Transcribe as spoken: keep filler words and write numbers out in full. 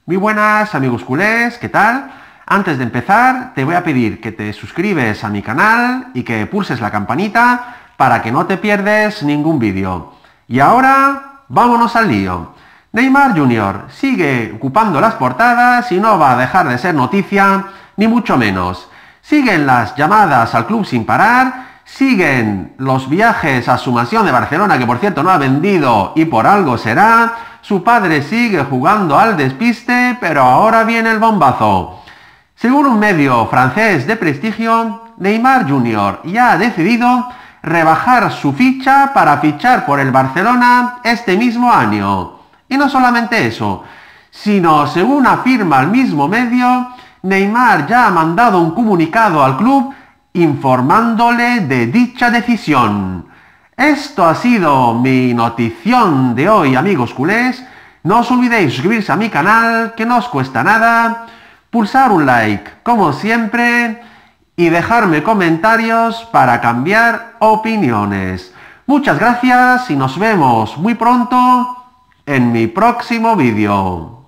Muy buenas amigos culés, ¿qué tal? Antes de empezar, te voy a pedir que te suscribes a mi canal y que pulses la campanita para que no te pierdes ningún vídeo. Y ahora, vámonos al lío. Neymar junior sigue ocupando las portadas y no va a dejar de ser noticia, ni mucho menos. Siguen las llamadas al club sin parar, siguen los viajes a su mansión de Barcelona, que por cierto no ha vendido y por algo será. Su padre sigue jugando al despiste, pero ahora viene el bombazo. Según un medio francés de prestigio, Neymar junior ya ha decidido rebajar su ficha para fichar por el Barcelona este mismo año. Y no solamente eso, sino según afirma el mismo medio, Neymar ya ha mandado un comunicado al club informándole de dicha decisión. Esto ha sido mi notición de hoy, amigos culés. No os olvidéis suscribirse a mi canal, que no os cuesta nada, pulsar un like, como siempre, y dejarme comentarios para cambiar opiniones. Muchas gracias y nos vemos muy pronto en mi próximo vídeo.